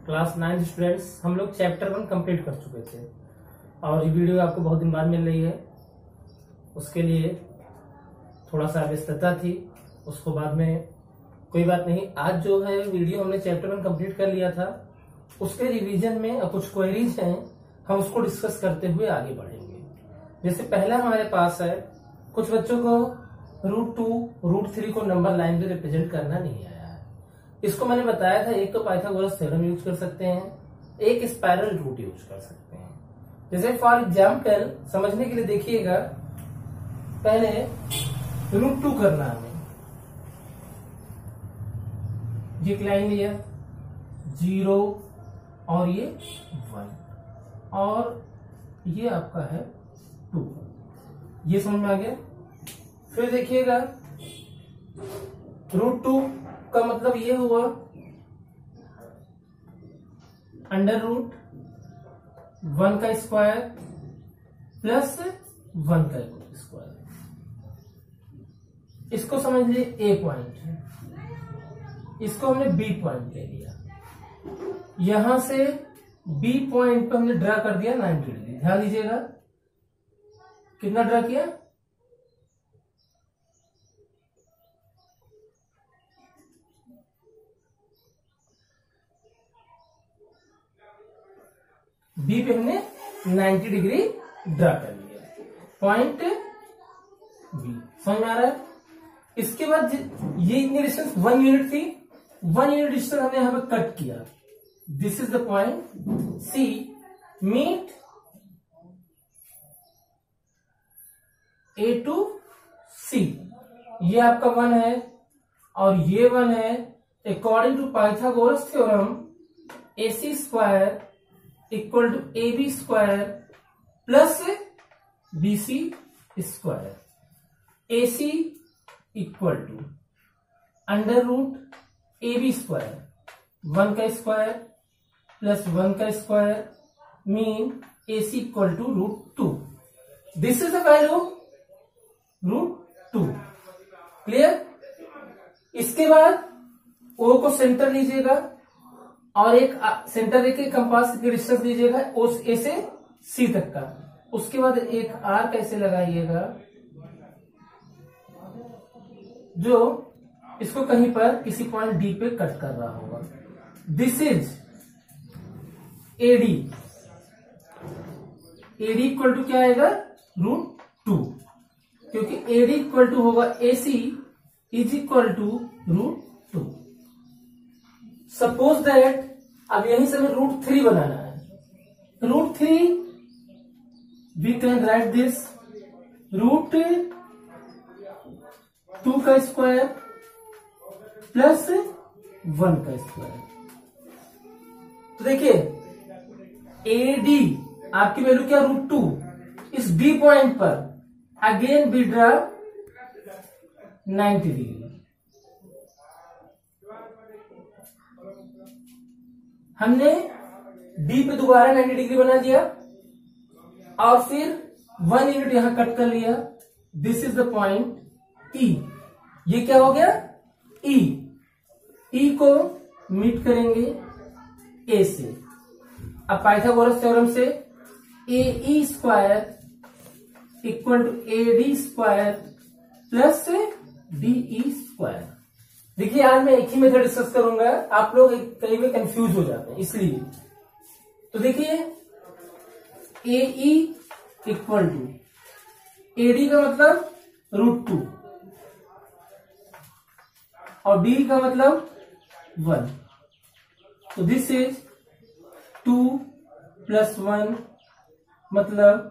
Class 9 students, हम लोग chapter 1 complete कर चुके थे और ये वीडियो आपको बहुत दिन बाद मिल रही है। उसके लिए थोड़ा सा व्यस्तता थी, उसको बाद में कोई बात नहीं। आज जो है वीडियो हमने चैप्टर 1 कंप्लीट कर लिया था, उसके रिवीजन में कुछ क्वेरीज हैं, हम उसको डिस्कस करते हुए आगे बढ़ेंगे। जैसे पहला हमारे पास है, कुछ बच्चों को √2 √3 को नंबर लाइन में रिप्रेजेंट करना नहीं आया है। इसको मैंने बताया था, एक तो पाइथागोरस थ्योरम यूज कर सकते हैं, एक स्पाइरल रूट यूज कर सकते हैं। जैसे फॉर एग्जाम्पल समझने के लिए देखिएगा, पहले √2 करना हमें, ये एक लाइन लिया 0 और ये 1 और ये आपका है 2, ये समझ में आ गया। फिर देखिएगा √2 का मतलब ये हुआ √1 का स्क्वायर प्लस 1 का स्क्वायर। इसको समझ लिए ए पॉइंट है, इसको हमने बी पॉइंट ले लिया, यहां से बी पॉइंट पे हमने ड्रा कर दिया 90 डिग्री। ध्यान दीजिएगा कितना ड्रा किया, बी पे हमने 90 डिग्री ड्रा कर लिया, पॉइंट बी। समझ में आ रहा है। इसके बाद ये इतनी डिस्टेंस 1 यूनिट थी, 1 यूनिट डिस्टेंस हमने यहां पे कट किया। This is the point C, meet A to C। ये आपका 1 है और ये 1 है। According to Pythagoras theorem AC square equal to AB square plus BC square. AC equal to √AB square, 1 का स्क्वायर प्लस 1 का square, mean AC equal to √2। This is the value √2। Clear. इसके बाद O को centre लीजिएगा और एक centre लेके compass की डिस्टेंस लीजिएगा उस A से C तक का। उसके बाद एक आर्क ऐसे लगाइएगा जो इसको कहीं पर किसी पॉइंट D पे कट कर रहा होगा। This is AD। AD equal to क्या आएगा, √2, क्योंकि AD इक्वल टू होगा AC is equal to √2। Suppose that अब यहीं से हमें √3 बनाना है। √3 वी कैन राइट दिस √2 का स्क्वायर प्लस 1 का स्क्वायर। तो देखिए AD आपकी वैल्यू क्या, √2। इस B पॉइंट पर अगेन बी ड्रा 90 डिग्री। हमने D पे दोबारा 90 डिग्री बना दिया और फिर 1 यूनिट यहां कट कर लिया। This is the point E। ये क्या हो गया, E। E को मीट करेंगे A से। अब पाइथागोरस थ्योरम से AE square equal to AD square plus DE square. देखिए आज मैं एक ही मेथड डिस्कस करूंगा, आप लोग कई में कंफ्यूज हो जाते हैं इसलिए। तो देखिए AE इक्वल टू AD का मतलब √2 और D का मतलब 1। तो दिस इज 2 + 1 मतलब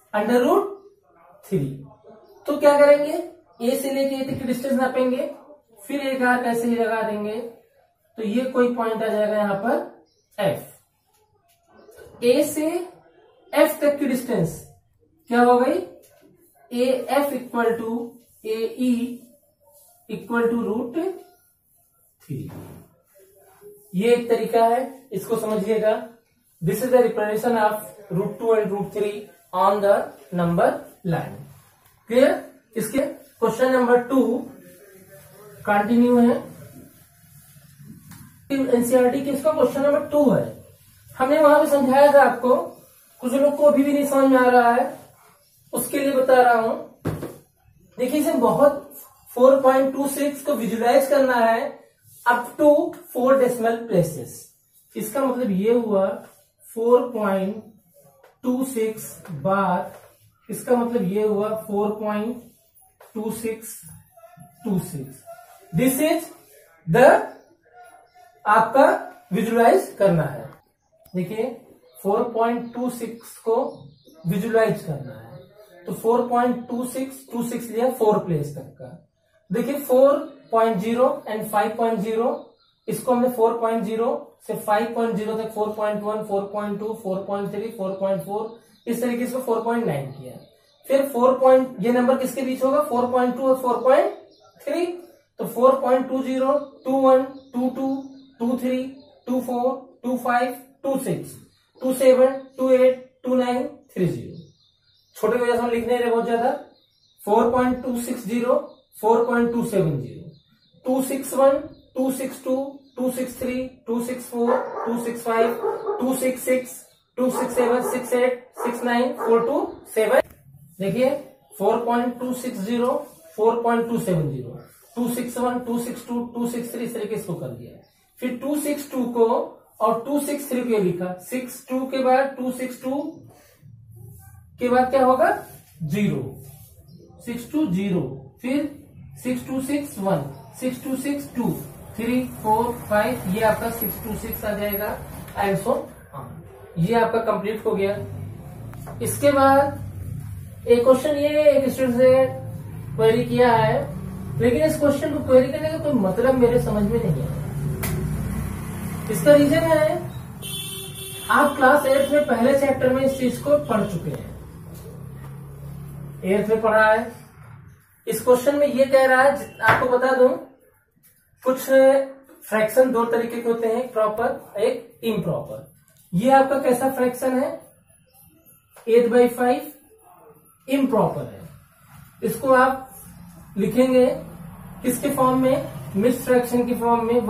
√3। तो क्या करेंगे, A से लेके A तक की डिस्टेंस नापेंगे, फिर एक आर्क ऐसे ही लगा देंगे, तो ये कोई पॉइंट आ जाएगा यहां पर F। A से F तक की डिस्टेंस क्या हो गई, AF equal to AE equal to √3। ये एक तरीका है, इसको समझिएगा। This is the representation of √2 and √3 on the number line. Clear. इसके क्वेश्चन नंबर 2 कंटिन्यू है। एनसीईआरटी की इसका क्वेश्चन नंबर 2 है। हमने वहां पे समझाया था आपको, कुछ लोग को अभी भी नहीं समझ में आ रहा है, उसके लिए बता रहा हूं। देखिए इसे बहुत 4.26 को विजुलाइज करना है अप टू 4 डेसिमल प्लेसेस। इसका मतलब ये हुआ 4.26 बार, इसका मतलब ये हुआ 4.2626। दिस इज द आपका विजुलाइज करना है। देखिए 4.26 को विजुलाइज करना है, तो 4.2626 लिया 4 प्लेस तक का। देखिए 4.0 एंड 5.0, इसको हमने 4.0 से 5.0 तक 4.1, 4.2, 4.3, 4.4 इस तरीके से 4.9 किया। फिर 4. ये नंबर किसके बीच होगा? 4.2 और 4.3। तो 4.20, 21, 22, 23, 24, 25, 26, 27, 28, 29, 30। छोटे की वजह से हम लिख नहीं रहे बहुत ज्यादा। 4.260, 4.270, 261, 262, 263, 264, 265, 266, 267, 68, 69, 427। देखिए 4.260, 4.270, 261, 262, 263 इस तरीके से कर दिया। फिर 262 को और 263 को लिखा। 62 के बाद 262 के बाद क्या होगा? 0, 620, फिर 6261, 6262, 3, 4, 5, ये आपका 626 आ जाएगा। एंड सो ये आपका कंप्लीट हो गया। इसके बाद एक क्वेश्चन ये एक स्टूडेंट से क्वेरी किया है, लेकिन इस क्वेश्चन को क्वेरी करने का कोई मतलब मेरे समझ में नहीं है। इसका रीजन है, आप क्लास 8 में पहले चैप्टर में इस चीज को पढ़ चुके हैं, 8th में पढ़ा है। इस क्वेश्चन में ये कह रहा है, आपको बता दूं, कुछ फ्रैक्शन 2 तरीके के होते हैं, एक प्रॉपर एक इम्प्रॉपर। ये आपका कैसा फ्रैक्शन है? 8/5 इम्प्रॉपर है। इसको आप लिखेंगे किसके फॉर्म में? मिक्स्ड फ्रैक्शन की फॉर्म में,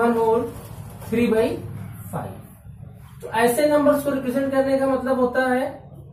1/3/5। तो ऐसे नंबर्स को रिप्रेजेंट करने का मतलब होता है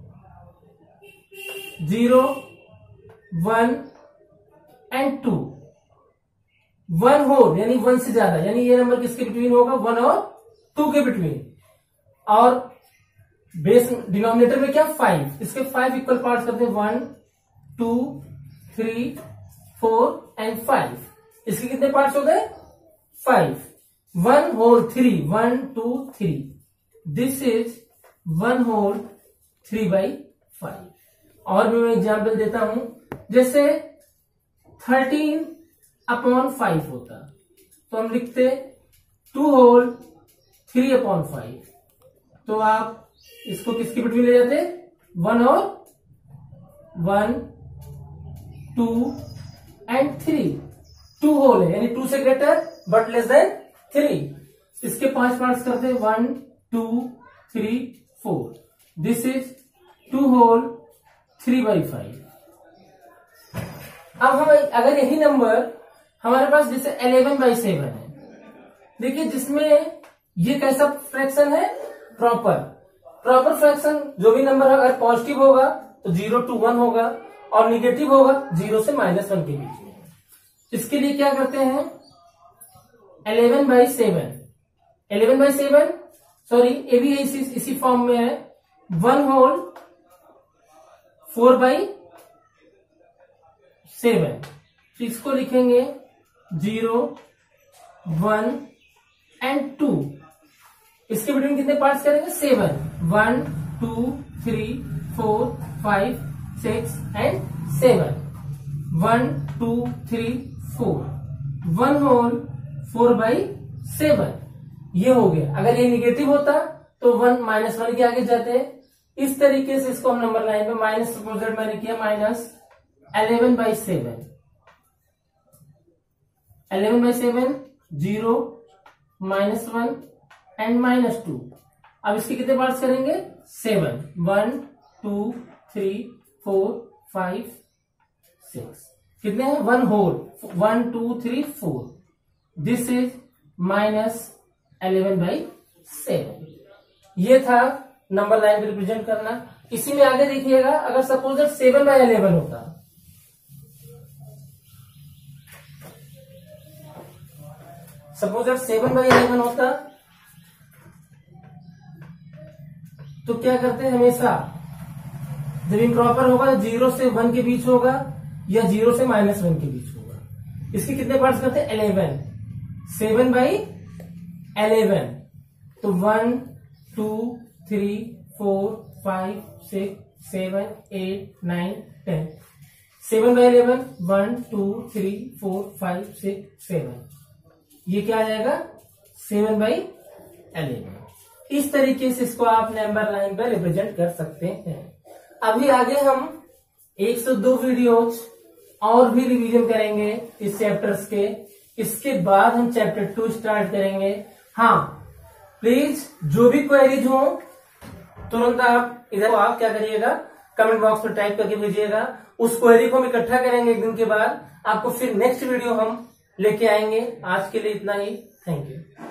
0, 1 एंड 2। 1 होल यानी 1 से ज्यादा, यानी ये नंबर किसके बिटवीन होगा? 1 और 2 के बिटवीन। और बेस डिनोमिनेटर में क्या? 5। इसके 5 इक्वल पार्ट्स करते हैं, 1, 2, 3, 4 एंड 5। इसके कितने पार्ट्स हो गए? 5। 1 होल 3, 1, 2, 3। This is 1 whole 3/5। और भी मैं एग्जाम्पल देता हूं, जैसे 13/5 होता, तो हम लिखते 2 होल 3/5। तो आप इसको किसके बिटवीन ले जाते? 1 और 1, 2 एंड 3। 2 होल है यानी 2 से ग्रेटर बट लेस देन 3। इसके 5 पार्ट्स करते हैं, 1, 2, 3, 4। This is 2 whole 3/5। अब हम अगर यही नंबर हमारे पास जैसे 11/7 है, देखिए जिसमें ये कैसा फ्रैक्शन है? Proper fraction. जो भी नंबर अगर पॉजिटिव होगा तो 0 to 1 होगा, और निगेटिव होगा 0 से -1 के बीच में। इसके लिए क्या करते हैं? 11/7, 11/7 सॉरी, ये भी इसी फॉर्म में है, 1 होल 4/7। इसको लिखेंगे 0, 1 एंड 2। इसके बिटवीन कितने पार्ट्स करेंगे? 7। 1, 2, 3, 4, 5, 6 एंड 7। 1, 2, 3, 4। 1 होल 4/7 ये हो गया। अगर ये निगेटिव होता तो 1 -1 के आगे जाते हैं। इस तरीके से इसको हम नंबर लाइन में माइनस प्रोजेक्ट मैंने किया, -11/7। 11/7, 0, -1 एंड -2। अब इसके कितने पार्ट्स करेंगे? 7। 1, 2, 3, 4, 5, 6। कितने हैं? 1 होल, 1, 2, 3, 4। This is 11/7। ये था नंबर लाइन रिप्रेजेंट करना। इसी में आगे देखिएगा, अगर सपोज दैट 7/11 होता, सपोज दैट 7/11 होता, तो क्या करते हैं, हमेशा जब इम्प्रॉपर होगा तो 0 से 1 के बीच होगा या 0 से -1 के बीच होगा। इसके कितने पार्ट्स करते हैं, 11। 7/11, तो 1 2 3 4 5 6 7 8 9 10। 7/11, 1 2 3 4 5 6 7, ये क्या आ जाएगा, 7/11। इस तरीके से इसको आप नंबर लाइन पर रिप्रेजेंट कर सकते हैं। अभी आगे हम 102 वीडियोज और भी रिवीजन करेंगे इस चैप्टर्स के। इसके बाद हम चैप्टर 2 स्टार्ट करेंगे। हाँ, प्लीज जो भी क्वेरीज हो तुरंत आप इधर आप क्या करिएगा, कमेंट बॉक्स में टाइप करके भेजिएगा। उस क्वेरी को हम इकट्ठा करेंगे एक दिन के बाद, आपको फिर नेक्स्ट वीडियो हम लेके आएंगे। आज के लिए इतना ही, थैंक यू।